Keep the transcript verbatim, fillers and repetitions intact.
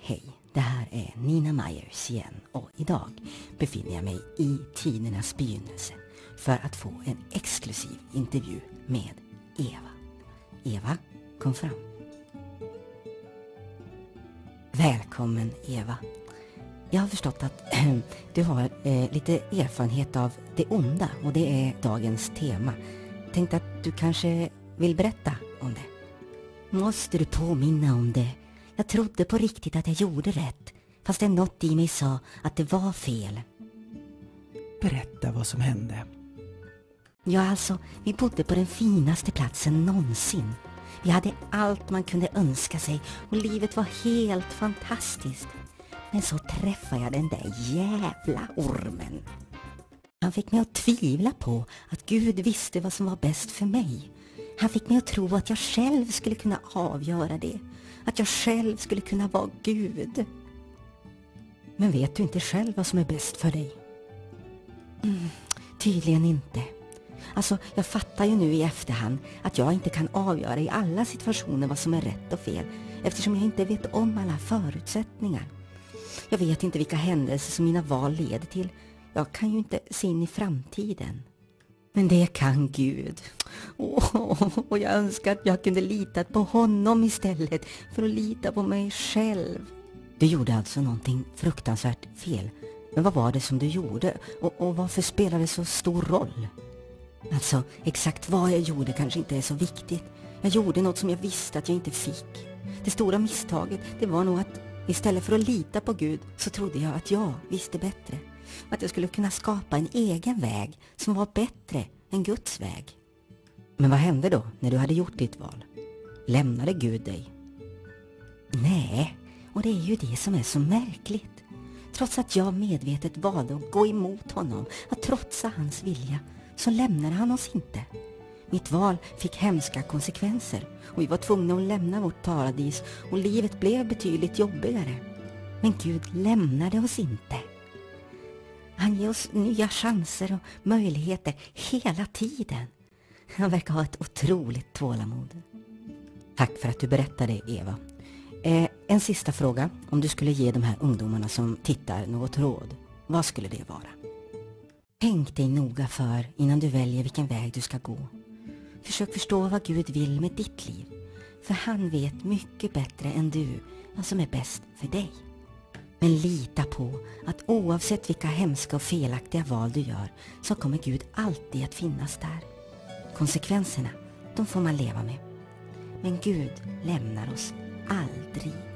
Hej, det här är Nina Myers igen och idag befinner jag mig i tidernas begynnelse för att få en exklusiv intervju med Eva. Eva, kom fram. Välkommen Eva. Jag har förstått att du har eh, lite erfarenhet av det onda och det är dagens tema. Tänkte att du kanske vill berätta om det. Måste du påminna om det? Jag trodde på riktigt att jag gjorde rätt, fast det något i mig sa att det var fel. Berätta vad som hände. Ja, alltså, vi bodde på den finaste platsen någonsin. Vi hade allt man kunde önska sig och livet var helt fantastiskt. Men så träffade jag den där jävla ormen. Han fick mig att tvivla på att Gud visste vad som var bäst för mig. Han fick mig att tro att jag själv skulle kunna avgöra det. Att jag själv skulle kunna vara Gud. Men vet du inte själv vad som är bäst för dig? Mm, tydligen inte. Alltså, jag fattar ju nu i efterhand att jag inte kan avgöra i alla situationer vad som är rätt och fel, eftersom jag inte vet om alla förutsättningar. Jag vet inte vilka händelser som mina val leder till. Jag kan ju inte se in i framtiden. Men det kan Gud. Oh, och jag önskar att jag kunde lita på honom istället för att lita på mig själv. Du gjorde alltså någonting fruktansvärt fel. Men vad var det som du gjorde? Och, och varför spelade det så stor roll? Alltså, exakt vad jag gjorde kanske inte är så viktigt. Jag gjorde något som jag visste att jag inte fick. Det stora misstaget, det var nog att istället för att lita på Gud så trodde jag att jag visste bättre. Att jag skulle kunna skapa en egen väg som var bättre än Guds väg. Men vad hände då när du hade gjort ditt val? Lämnade Gud dig? Nej, och det är ju det som är så märkligt. Trots att jag medvetet valde att gå emot honom, att trotsa hans vilja, så lämnade han oss inte. Mitt val fick hemska konsekvenser och vi var tvungna att lämna vårt paradis och livet blev betydligt jobbigare. Men Gud lämnade oss inte. Han ger oss nya chanser och möjligheter hela tiden. Han verkar ha ett otroligt tålamod. Tack för att du berättade, Eva. Eh, en sista fråga. Om du skulle ge de här ungdomarna som tittar något råd, vad skulle det vara? Tänk dig noga för innan du väljer vilken väg du ska gå. Försök förstå vad Gud vill med ditt liv. För han vet mycket bättre än du vad som är bäst för dig. Men lita på att oavsett vilka hemska och felaktiga val du gör så kommer Gud alltid att finnas där. Konsekvenserna, de får man leva med. Men Gud lämnar oss aldrig.